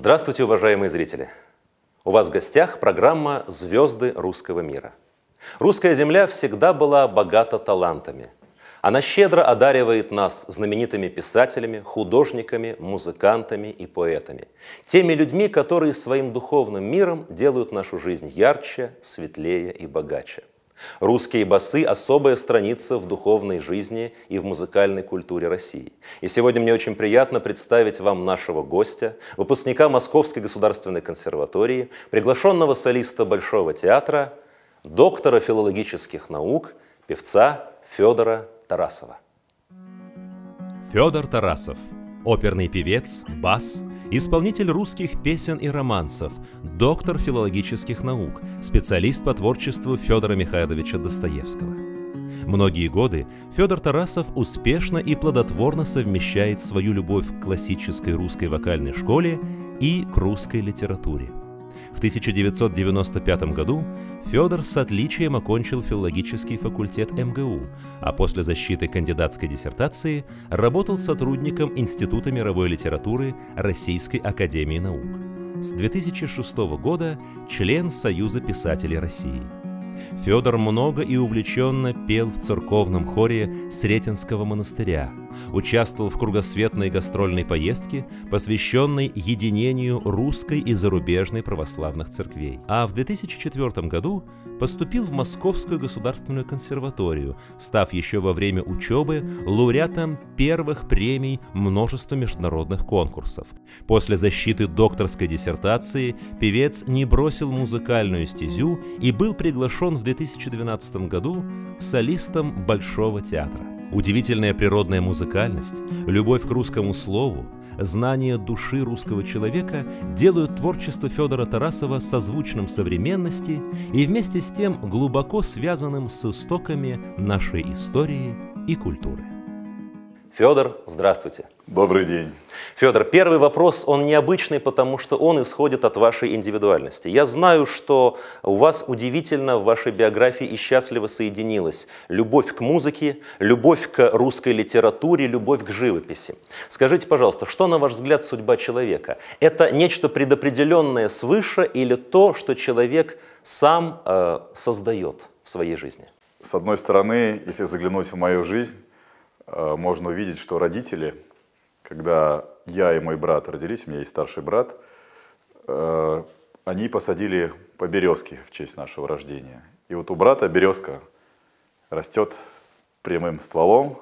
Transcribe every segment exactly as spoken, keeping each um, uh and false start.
Здравствуйте, уважаемые зрители! У вас в гостях программа «Звезды русского мира». Русская земля всегда была богата талантами. Она щедро одаривает нас знаменитыми писателями, художниками, музыкантами и поэтами. Теми людьми, которые своим духовным миром делают нашу жизнь ярче, светлее и богаче. Русские басы – особая страница в духовной жизни и в музыкальной культуре России. И сегодня мне очень приятно представить вам нашего гостя, выпускника Московской государственной консерватории, приглашенного солиста Большого театра, доктора филологических наук, певца Федора Тарасова. Федор Тарасов – оперный певец, бас, исполнитель русских песен и романсов, доктор филологических наук, специалист по творчеству Федора Михайловича Достоевского. Многие годы Федор Тарасов успешно и плодотворно совмещает свою любовь к классической русской вокальной школе и к русской литературе. В тысяча девятьсот девяносто пятом году Федор с отличием окончил филологический факультет эм гэ у, а после защиты кандидатской диссертации работал сотрудником Института мировой литературы Российской академии наук. С две тысячи шестого года член Союза писателей России. Федор много и увлеченно пел в церковном хоре Сретенского монастыря, участвовал в кругосветной гастрольной поездке, посвященной единению русской и зарубежной православных церквей. А в две тысячи четвёртом году поступил в Московскую государственную консерваторию, став еще во время учебы лауреатом первых премий множества международных конкурсов. После защиты докторской диссертации певец не бросил музыкальную стезю и был приглашен в две тысячи двенадцатом году солистом Большого театра. Удивительная природная музыкальность, любовь к русскому слову, знание души русского человека делают творчество Федора Тарасова созвучным современности и вместе с тем глубоко связанным с истоками нашей истории и культуры. Федор, здравствуйте. Добрый день. Федор, первый вопрос, он необычный, потому что он исходит от вашей индивидуальности. Я знаю, что у вас удивительно в вашей биографии и счастливо соединилась любовь к музыке, любовь к русской литературе, любовь к живописи. Скажите, пожалуйста, что, на ваш взгляд, судьба человека? Это нечто предопределенное свыше или то, что человек сам э, создает в своей жизни? С одной стороны, если заглянуть в мою жизнь, можно увидеть, что родители, когда я и мой брат родились, у меня есть старший брат, они посадили по березке в честь нашего рождения. И вот у брата березка растет прямым стволом,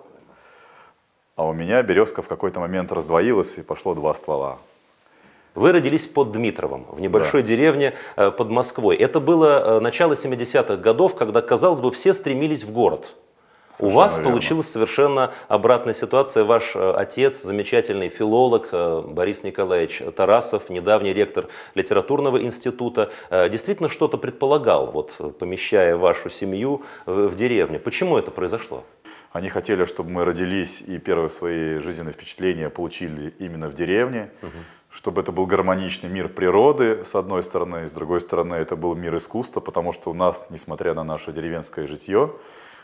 а у меня березка в какой-то момент раздвоилась и пошло два ствола. Вы родились под Дмитровом, в небольшой да. деревне под Москвой. Это было начало семидесятых годов, когда, казалось бы, все стремились в город. Совершенно У вас верно. Получилась совершенно обратная ситуация. Ваш отец, замечательный филолог Борис Николаевич Тарасов, недавний ректор литературного института, действительно что-то предполагал, вот, помещая вашу семью в деревню. Почему это произошло? Они хотели, чтобы мы родились и первые свои жизненные впечатления получили именно в деревне, угу. чтобы это был гармоничный мир природы, с одной стороны, и с другой стороны, это был мир искусства, потому что у нас, несмотря на наше деревенское житье,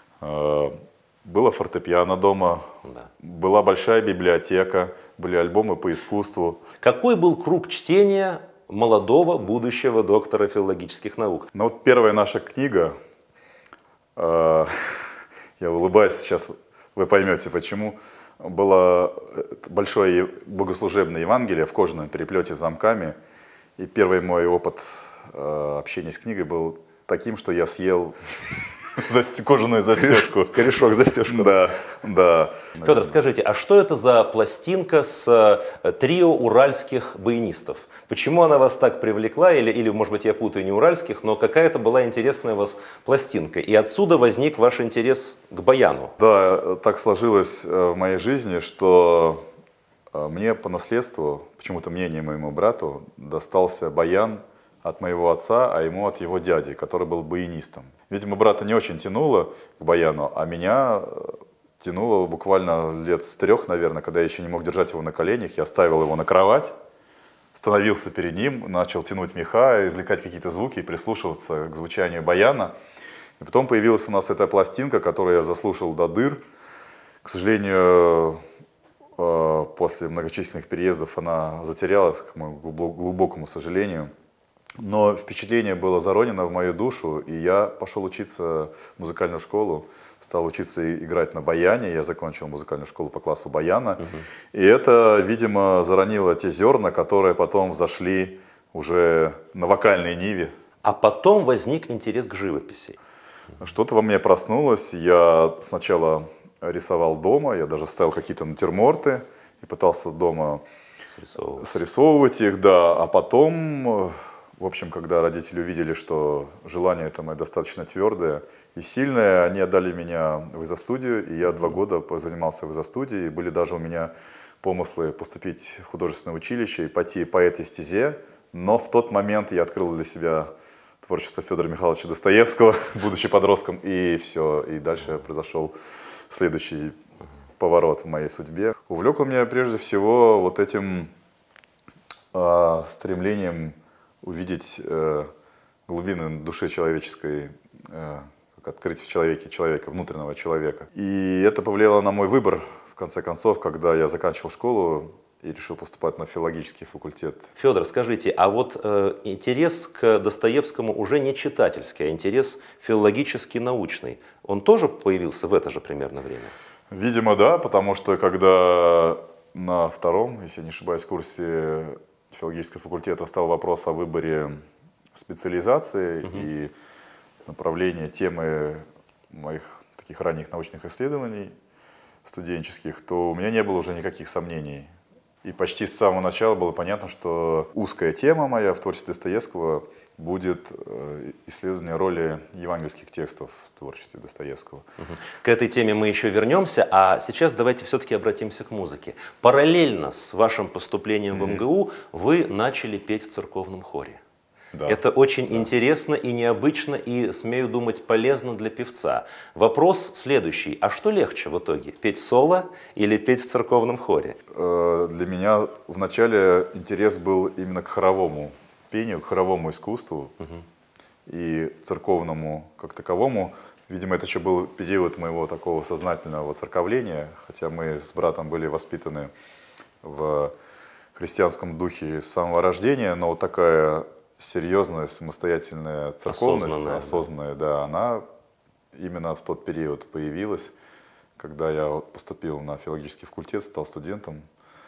было фортепиано дома, да. была большая библиотека, были альбомы по искусству. Какой был круг чтения молодого будущего доктора филологических наук? Ну вот первая наша книга, э, я улыбаюсь сейчас, вы поймете почему, было большое богослужебное Евангелие в кожаном переплете с замками. И первый мой опыт э, общения с книгой был таким, что я съел... кожаную застежку. Корешок застежку. Да, да. Федор, скажите, а что это за пластинка с трио уральских баянистов? Почему она вас так привлекла? Или, или, может быть, я путаю, не уральских, но какая-то была интересная у вас пластинка. И отсюда возник ваш интерес к баяну. Да, так сложилось в моей жизни, что мне по наследству, почему-то мне, не моему брату, достался баян от моего отца, а ему от его дяди, который был баянистом. Видимо, брата не очень тянуло к баяну, а меня тянуло буквально лет с трех, наверное, когда я еще не мог держать его на коленях. Я ставил его на кровать, становился перед ним, начал тянуть меха, извлекать какие-то звуки и прислушиваться к звучанию баяна. И потом появилась у нас эта пластинка, которую я заслушал до дыр. К сожалению, э, после многочисленных переездов она затерялась, к моему глубокому сожалению. Но впечатление было заронено в мою душу, и я пошел учиться в музыкальную школу, стал учиться играть на баяне. Я закончил музыкальную школу по классу баяна. Uh-huh. И это, видимо, заронило те зерна, которые потом взошли уже на вокальной ниве. А потом возник интерес к живописи. Что-то во мне проснулось. Я сначала рисовал дома, я даже ставил какие-то натюрморты и пытался дома срисовывать, срисовывать их, да. А потом... В общем, когда родители увидели, что желание это мое достаточно твердое и сильное, они отдали меня в изо-студию, и я два года занимался в изо-студии. Были даже у меня помыслы поступить в художественное училище и пойти по этой стезе, но в тот момент я открыл для себя творчество Федора Михайловича Достоевского, будучи подростком, и все, и дальше произошел следующий поворот в моей судьбе. Увлек он меня прежде всего вот этим э, стремлением увидеть э, глубины души человеческой, э, как открыть в человеке человека, внутреннего человека. И это повлияло на мой выбор, в конце концов, когда я заканчивал школу и решил поступать на филологический факультет. Федор, скажите, а вот э, интерес к Достоевскому уже не читательский, а интерес филологический, научный, он тоже появился в это же примерно время? Видимо, да, потому что когда на втором, если не ошибаюсь, курсе филологического факультета стал вопрос о выборе специализации угу. и направления темы моих таких ранних научных исследований студенческих, то у меня не было уже никаких сомнений. И почти с самого начала было понятно, что узкая тема моя в творчестве Достоевского будет исследование роли евангельских текстов в творчестве Достоевского. Угу. К этой теме мы еще вернемся, а сейчас давайте все-таки обратимся к музыке. Параллельно с вашим поступлением mm-hmm. в МГУ вы начали петь в церковном хоре. Да. Это очень да. интересно и необычно, и, смею думать, полезно для певца. Вопрос следующий. А что легче в итоге? Петь соло или петь в церковном хоре? Для меня вначале интерес был именно к хоровому пению, к хоровому искусству угу. и церковному как таковому. Видимо, это еще был период моего такого сознательного воцерковления, хотя мы с братом были воспитаны в христианском духе с самого рождения, но вот такая серьезная, самостоятельная церковность, осознанная, осознанная да. да, она именно в тот период появилась, когда я поступил на филологический факультет, стал студентом.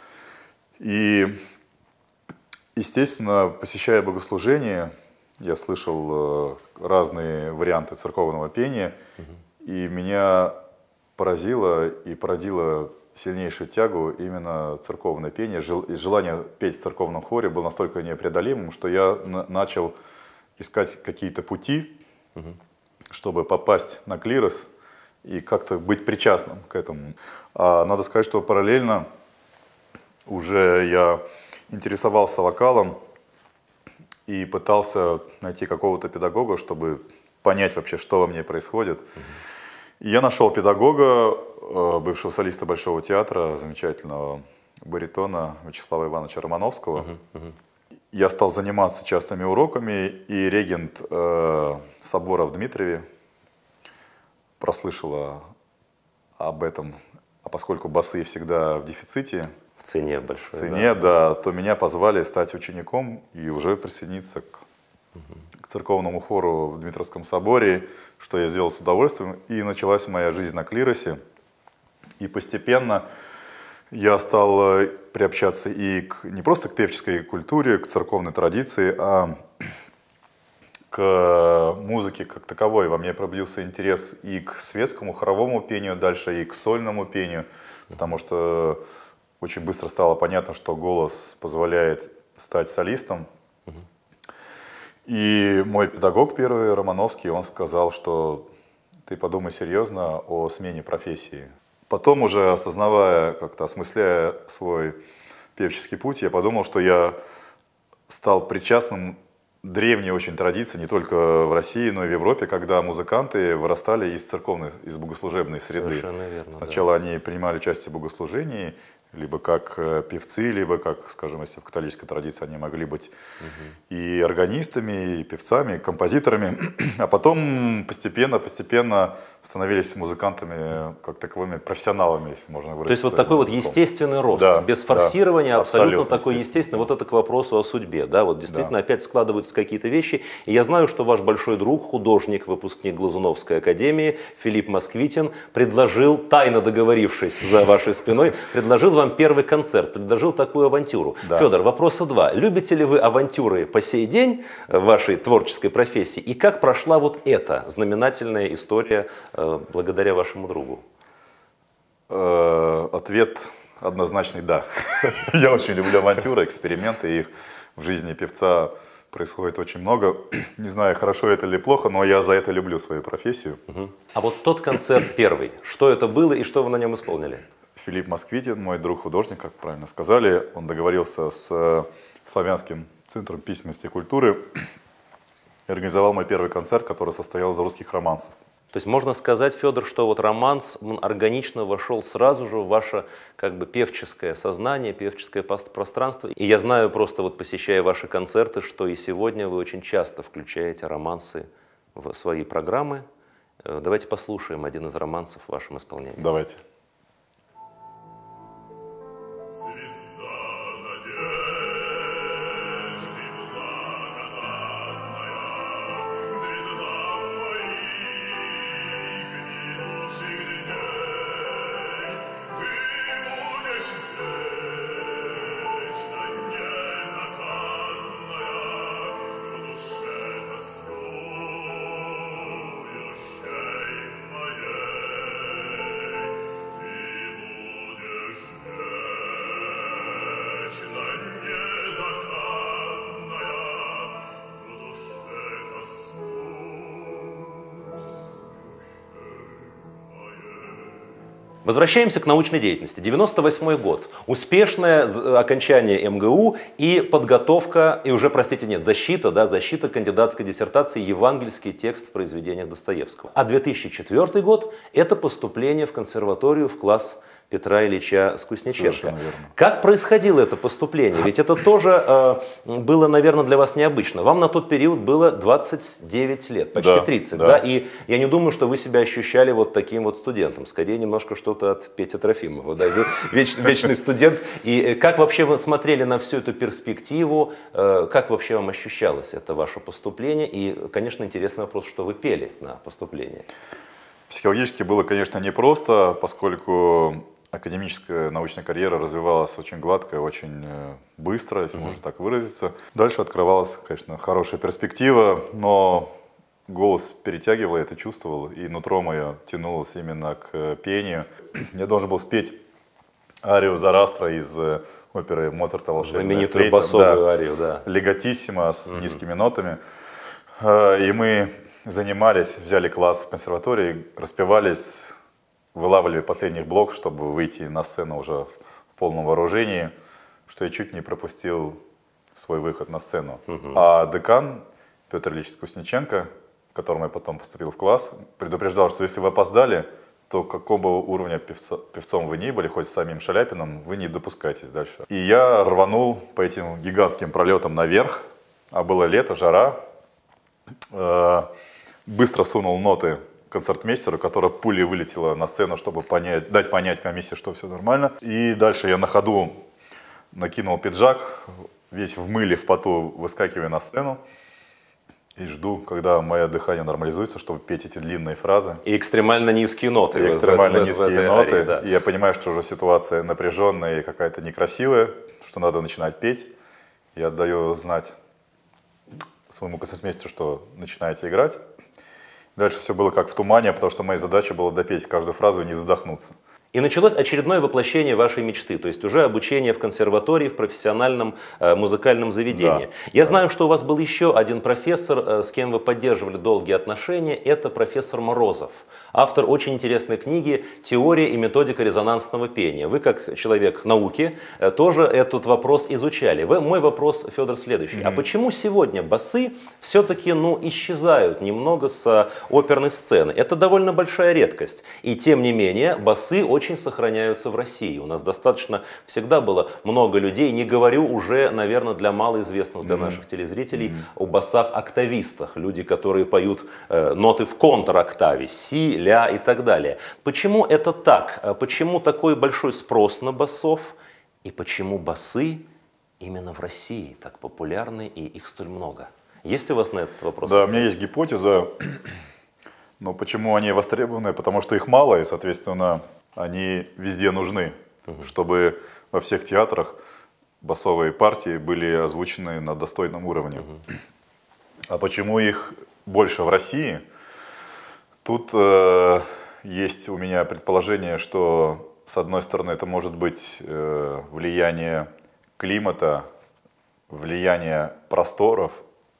И естественно, посещая богослужение, я слышал разные варианты церковного пения, угу. и меня поразило и породило сильнейшую тягу именно церковное пение. И желание петь в церковном хоре было настолько непреодолимым, что я начал искать какие-то пути, угу. чтобы попасть на клирос и как-то быть причастным к этому. А надо сказать, что параллельно уже я интересовался вокалом и пытался найти какого-то педагога, чтобы понять вообще, что во мне происходит. Mm-hmm. И я нашел педагога, бывшего солиста Большого театра, замечательного баритона Вячеслава Ивановича Романовского. Mm-hmm. Mm-hmm. Я стал заниматься частными уроками, и регент э, собора в Дмитрове прослышала об этом, а поскольку басы всегда в дефиците, в цене большой. В цене, да. да, то меня позвали стать учеником и уже присоединиться к, угу. к церковному хору в Дмитровском соборе, что я сделал с удовольствием. И началась моя жизнь на клиросе. И постепенно я стал приобщаться и к, не просто к певческой культуре, к церковной традиции, а к музыке как таковой. Во мне пробудился интерес и к светскому хоровому пению дальше, и к сольному пению, потому что очень быстро стало понятно, что голос позволяет стать солистом. Угу. И мой педагог первый, Романовский, он сказал, что ты подумай серьезно о смене профессии. Потом уже осознавая, как-то осмысляя свой певческий путь, я подумал, что я стал причастным древней очень традиции, не только в России, но и в Европе, когда музыканты вырастали из церковной, из богослужебной среды. Совершенно верно, Сначала да. они принимали участие в богослужении, либо как э, певцы, либо как, скажем, если в католической традиции они могли быть угу. и органистами, и певцами, и композиторами. А потом постепенно, постепенно становились музыкантами как таковыми профессионалами, если можно выразиться. То есть вот такой вот естественный рост, да, без форсирования, да, абсолютно, абсолютно такой естественный. Вот это к вопросу о судьбе. Да, вот действительно да. опять складываются какие-то вещи. И я знаю, что ваш большой друг, художник, выпускник Глазуновской академии Филипп Москвитин предложил, тайно договорившись за вашей спиной, предложил вам первый концерт, предложил такую авантюру. Да. Федор, вопроса два. Любите ли вы авантюры по сей день в вашей творческой профессии? И как прошла вот эта знаменательная история э, благодаря вашему другу? Э, ответ однозначный «да». Я очень люблю авантюры, эксперименты. Их в жизни певца происходит очень много. Не знаю, хорошо это или плохо, но я за это люблю свою профессию. Угу. А вот тот концерт первый, что это было и что вы на нем исполнили? Филипп Москвитин, мой друг-художник, как правильно сказали, он договорился с Славянским центром письменности и культуры и организовал мой первый концерт, который состоял из русских романсов. То есть можно сказать, Федор, что вот романс он органично вошел сразу же в ваше как бы певческое сознание, певческое пространство. И я знаю просто вот посещая ваши концерты, что и сегодня вы очень часто включаете романсы в свои программы. Давайте послушаем один из романсов в вашем исполнении. Давайте. Возвращаемся к научной деятельности. девяносто восьмой год. Успешное окончание эм гэ у и подготовка, и уже, простите, нет, защита, да, защита кандидатской диссертации «Евангельский текст в произведениях Достоевского». А две тысячи четвёртый год – это поступление в консерваторию в класс Петра Ильича Скусниченко. Как происходило это поступление? Ведь это тоже э, было, наверное, для вас необычно. Вам на тот период было двадцать девять лет, почти да, тридцать, да. да? И я не думаю, что вы себя ощущали вот таким вот студентом. Скорее, немножко что-то от Пети Трофимова. Да? Вы веч, вечный студент. И как вообще вы смотрели на всю эту перспективу? Э, как вообще вам ощущалось это ваше поступление? И, конечно, интересный вопрос, что вы пели на поступлении. Психологически было, конечно, непросто, поскольку академическая научная карьера развивалась очень гладко, очень быстро, если mm-hmm. можно так выразиться. Дальше открывалась, конечно, хорошая перспектива, но голос перетягивал, я это чувствовал, и нутро мое тянулось именно к пению. Я должен был спеть арию Зарастра из оперы Моцарта «Волшебная флейта». Знаменитую басовую да, арию, да. Легатиссимо, с mm-hmm. низкими нотами. И мы занимались, взяли класс в консерватории, распевались, вылавливали последних блок, чтобы выйти на сцену уже в полном вооружении, что я чуть не пропустил свой выход на сцену. Uh-huh. А декан Петр Ильич Скусниченко, к которому я потом поступил в класс, предупреждал, что если вы опоздали, то какого уровня певца, певцом вы ни были, хоть с самим Шаляпиным, вы не допускаетесь дальше. И я рванул по этим гигантским пролетам наверх, а было лето, жара, э, быстро сунул ноты концертмейстеру, которая пулей вылетела на сцену, чтобы понять, дать понять комиссии, что все нормально. И дальше я на ходу накинул пиджак, весь в мыле, в поту, выскакивая на сцену. И жду, когда мое дыхание нормализуется, чтобы петь эти длинные фразы. И экстремально низкие ноты. И экстремально в, в, низкие в ноты. Арии, да. И я понимаю, что уже ситуация напряженная и какая-то некрасивая, что надо начинать петь. Я отдаю знать своему концертмейстеру, что начинаете играть. Дальше все было как в тумане, потому что моя задача была допеть каждую фразу и не задохнуться. И началось очередное воплощение вашей мечты, то есть уже обучение в консерватории, в профессиональном э, музыкальном заведении. Да, Я да. знаю, что у вас был еще один профессор, э, с кем вы поддерживали долгие отношения, это профессор Морозов, автор очень интересной книги «Теория и методика резонансного пения». Вы, как человек науки, э, тоже этот вопрос изучали. Вы, мой вопрос, Федор, следующий. Mm-hmm. А почему сегодня басы все-таки ну, исчезают немного с оперной сцены? Это довольно большая редкость. И тем не менее, басы очень очень сохраняются в России. У нас достаточно всегда было много людей, не говорю уже, наверное, для малоизвестных для mm-hmm. наших телезрителей, mm-hmm. о басах-октавистах, люди, которые поют э, ноты в контр-октаве, си, ля и так далее. Почему это так? Почему такой большой спрос на басов? И почему басы именно в России так популярны и их столь много? Есть у вас на этот вопрос? Да, у меня есть гипотеза, но почему они востребованы? Потому что их мало, и, соответственно, они везде нужны, угу. чтобы во всех театрах басовые партии были озвучены на достойном уровне. Угу. А почему их больше в России? Тут э, есть у меня предположение, что с одной стороны это может быть э, влияние климата, влияние просторов,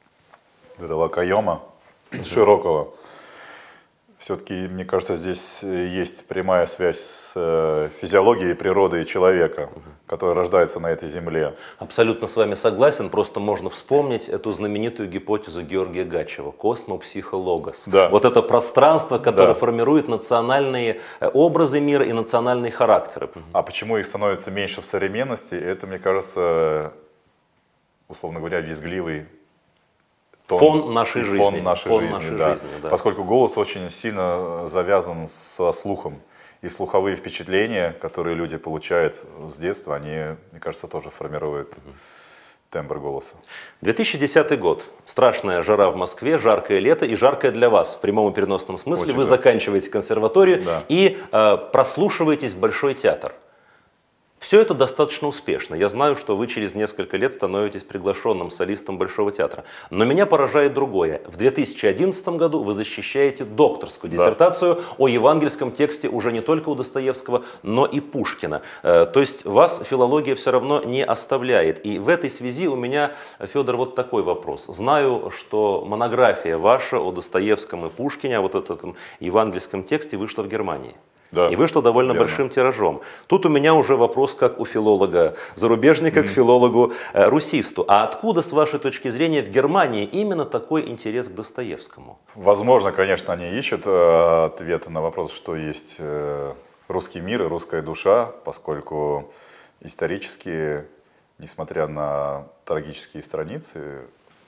этого окоема широкого. Все-таки, мне кажется, здесь есть прямая связь с физиологией природы и человека, который рождается на этой земле. Абсолютно с вами согласен, просто можно вспомнить эту знаменитую гипотезу Георгия Гачева «Космопсихологос». Да. Вот это пространство, которое да. формирует национальные образы мира и национальные характеры. А почему их становится меньше в современности, это, мне кажется, условно говоря, визгливый Тон, фон нашей жизни. Фон нашей фон жизни, нашей да. жизни да. Поскольку голос очень сильно завязан со слухом. И слуховые впечатления, которые люди получают с детства, они, мне кажется, тоже формируют угу. тембр голоса. две тысячи десятый год. Страшная жара в Москве, жаркое лето и жаркое для вас. В прямом и переносном смысле очень, вы да. заканчиваете консерваторию да. и э, прослушиваетесь в Большой театр. Все это достаточно успешно. Я знаю, что вы через несколько лет становитесь приглашенным солистом Большого театра. Но меня поражает другое. В две тысячи одиннадцатом году вы защищаете докторскую диссертацию да. о евангельском тексте уже не только у Достоевского, но и Пушкина. То есть вас филология все равно не оставляет. И в этой связи у меня, Федор, вот такой вопрос. Знаю, что монография ваша о Достоевском и Пушкине, а вот этом евангельском тексте вышла в Германии. Да, и вышло довольно верно. большим тиражом. Тут у меня уже вопрос как у филолога зарубежника, mm-hmm. к филологу-русисту. А откуда, с вашей точки зрения, в Германии именно такой интерес к Достоевскому? Возможно, конечно, они ищут э, ответы на вопрос, что есть э, русский мир и русская душа, поскольку исторически, несмотря на трагические страницы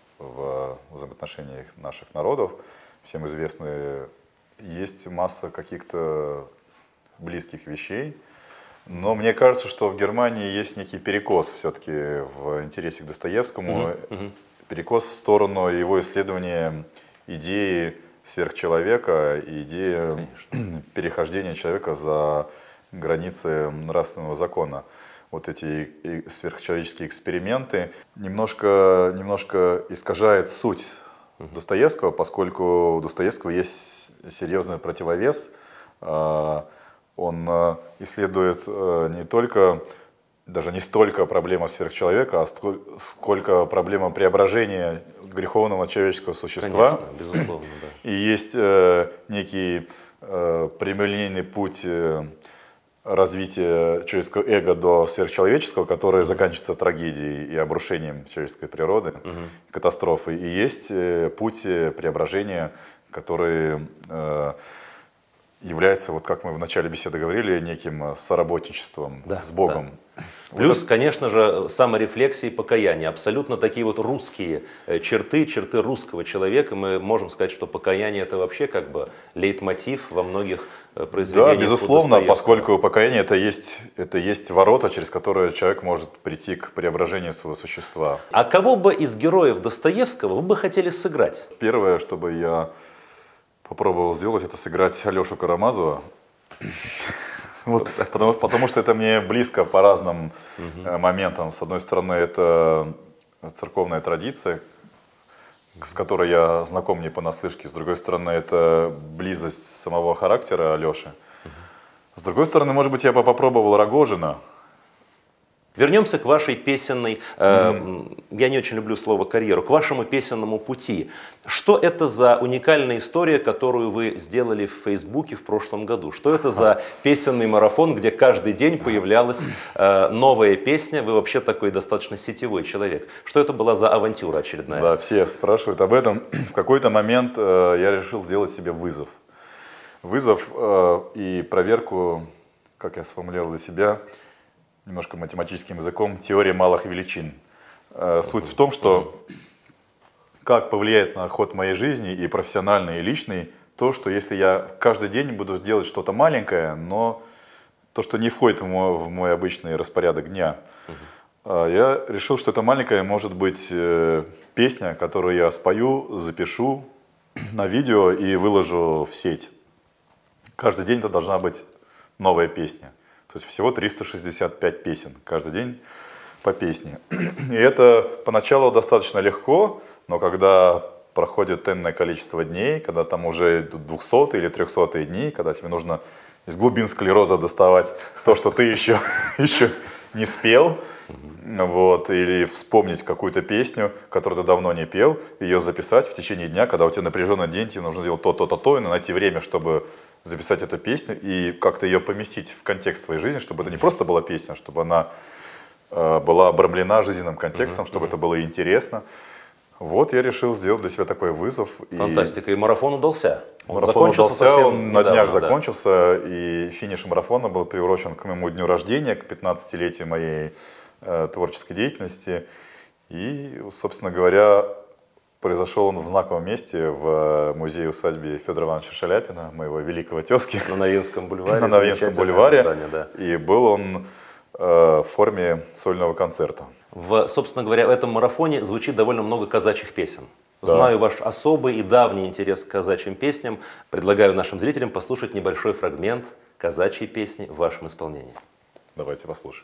в взаимоотношениях наших народов, всем известны, есть масса каких-то близких вещей, но мне кажется, что в Германии есть некий перекос все-таки в интересе к Достоевскому, mm-hmm. Mm-hmm. перекос в сторону его исследования идеи сверхчеловека, идеи Конечно. перехождения человека за границы нравственного закона. Вот эти сверхчеловеческие эксперименты немножко, немножко искажает суть mm-hmm. Достоевского, поскольку у Достоевского есть серьезный противовес. Он исследует не только, даже не столько проблему сверхчеловека, а сколько проблема преображения греховного человеческого существа. Конечно, безусловно, да. И есть некий прямолинейный путь развития человеческого эго до сверхчеловеческого, который заканчивается трагедией и обрушением человеческой природы, угу. катастрофой. И есть путь преображения, который является, вот как мы в начале беседы говорили, неким соработничеством да, с Богом. Да. Плюс, вот конечно же, саморефлексия и покаяние. Абсолютно такие вот русские черты, черты русского человека. Мы можем сказать, что покаяние — это вообще как бы лейтмотив во многих произведениях. Да, безусловно, поскольку покаяние это есть, это есть ворота, через которые человек может прийти к преображению своего существа. А кого бы из героев Достоевского вы бы хотели сыграть? Первое, чтобы я попробовал сделать, это сыграть Алешу Карамазова. Вот, потому, потому что это мне близко по разным угу. моментам. С одной стороны, это церковная традиция, с которой я знаком не понаслышке. С другой стороны, это близость самого характера Алеши. Угу. С другой стороны, может быть, я бы попробовал Рогожина. Вернемся к вашей песенной, э, mm. я не очень люблю слово карьеру, к вашему песенному пути. Что это за уникальная история, которую вы сделали в Фейсбуке в прошлом году? Что это за песенный марафон, где каждый день появлялась э, новая песня? Вы вообще такой достаточно сетевой человек. Что это была за авантюра очередная? Да, все спрашивают об этом. В какой-то момент э, я решил сделать себе вызов. Вызов э, и проверку как я сформулировал для себя, немножко математическим языком, теория малых величин. Суть в том, что как повлияет на ход моей жизни и профессиональный, и личный, то, что если я каждый день буду делать что-то маленькое, но то, что не входит в мой, в мой обычный распорядок дня, uh-huh. я решил, что это маленькое может быть э, песня, которую я спою, запишу на видео и выложу в сеть. Каждый день это должна быть новая песня. То есть всего триста шестьдесят пять песен, каждый день по песне. И это поначалу достаточно легко, но когда проходит энное количество дней, когда там уже двухсотые или трехсотые дни, когда тебе нужно из глубин склероза доставать то, что ты еще, еще не спел, вот, или вспомнить какую-то песню, которую ты давно не пел, ее записать в течение дня, когда у тебя напряженный день, тебе нужно сделать то, то, то, то, и найти время, чтобы записать эту песню и как-то ее поместить в контекст своей жизни, чтобы это не просто была песня, чтобы она э, была обрамлена жизненным контекстом, mm-hmm. чтобы mm-hmm. это было интересно. Вот я решил сделать для себя такой вызов. Фантастика. И, и марафон удался. Он марафон удался, он на днях да. закончился, и финиш марафона был приурочен к моему дню рождения, к пятнадцатилетию моей э, творческой деятельности. И, собственно говоря, произошел он в знаковом месте, в музее-усадьбе Федора Ивановича Шаляпина, моего великого тезки. На Новинском бульваре. На Новинском бульваре. Здание, да. И был он в форме сольного концерта. В, собственно говоря, в этом марафоне звучит довольно много казачьих песен. Да. Знаю ваш особый и давний интерес к казачьим песням. Предлагаю нашим зрителям послушать небольшой фрагмент казачьей песни в вашем исполнении. Давайте послушаем.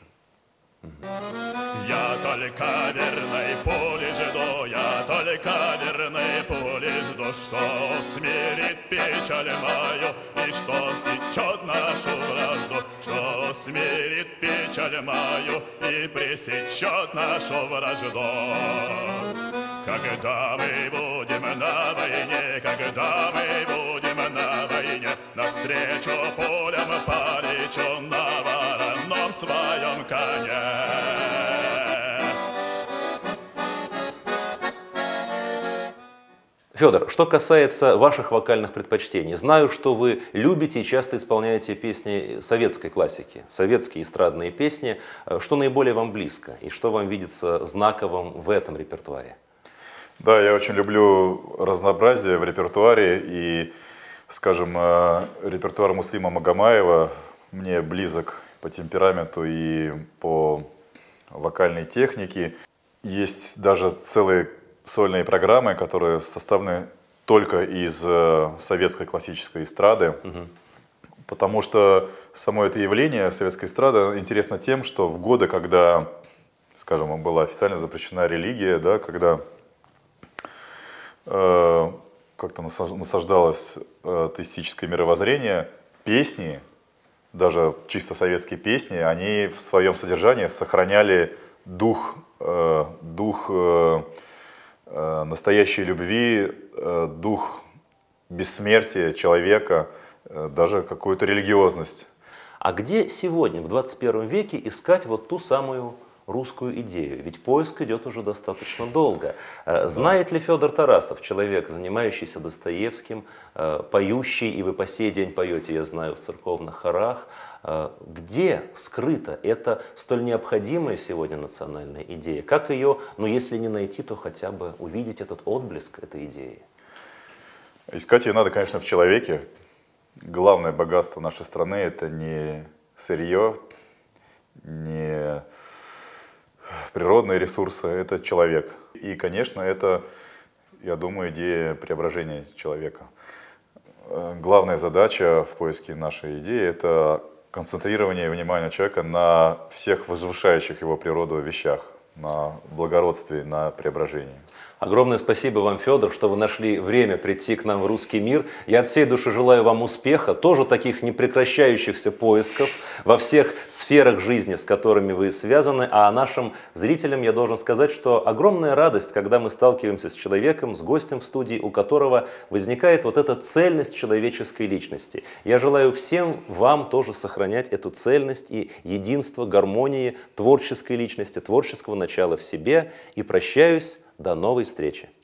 Я только верный полежду, я только верный полежду, что смирит печаль мою и что сечет нашу вражду, что смирит печаль мою и пресечет нашу вражду. Когда мы будем на войне, когда мы будем на войне, навстречу полям полечу на вороном своем коне. Федор, что касается ваших вокальных предпочтений, знаю, что вы любите и часто исполняете песни советской классики, советские эстрадные песни. Что наиболее вам близко и что вам видится знаковым в этом репертуаре? Да, я очень люблю разнообразие в репертуаре, и, скажем, репертуар Муслима Магомаева мне близок по темпераменту и по вокальной технике. Есть даже целые сольные программы, которые составлены только из советской классической эстрады, угу. потому что само это явление советской эстрады интересно тем, что в годы, когда, скажем, была официально запрещена религия, да, когда э, как-то насаждалось э, теистическое мировоззрение, песни, даже чисто советские песни, они в своем содержании сохраняли дух, э, дух э, э, настоящей любви, э, дух бессмертия человека, э, даже какую-то религиозность. А где сегодня, в двадцать первом веке, искать вот ту самую русскую идею? Ведь поиск идет уже достаточно долго. Знает ли Федор Тарасов, человек, занимающийся Достоевским, поющий, и вы по сей день поете, я знаю, в церковных хорах, где скрыта эта столь необходимая сегодня национальная идея? Как ее, ну если не найти, то хотя бы увидеть этот отблеск этой идеи? Искать ее надо, конечно, в человеке. Главное богатство нашей страны — это не сырье, не природные ресурсы, это человек. И, конечно, это, я думаю, идея преображения человека. Главная задача в поиске нашей идеи — это концентрирование внимания человека на всех возвышающих его природу вещах, на благородстве, на преображении. Огромное спасибо вам, Федор, что вы нашли время прийти к нам в «Русский мир». Я от всей души желаю вам успеха, тоже таких непрекращающихся поисков во всех сферах жизни, с которыми вы связаны. А нашим зрителям я должен сказать, что огромная радость, когда мы сталкиваемся с человеком, с гостем в студии, у которого возникает вот эта цельность человеческой личности. Я желаю всем вам тоже сохранять эту цельность и единство, гармонии творческой личности, творческого начала в себе. И прощаюсь. До новой встречи!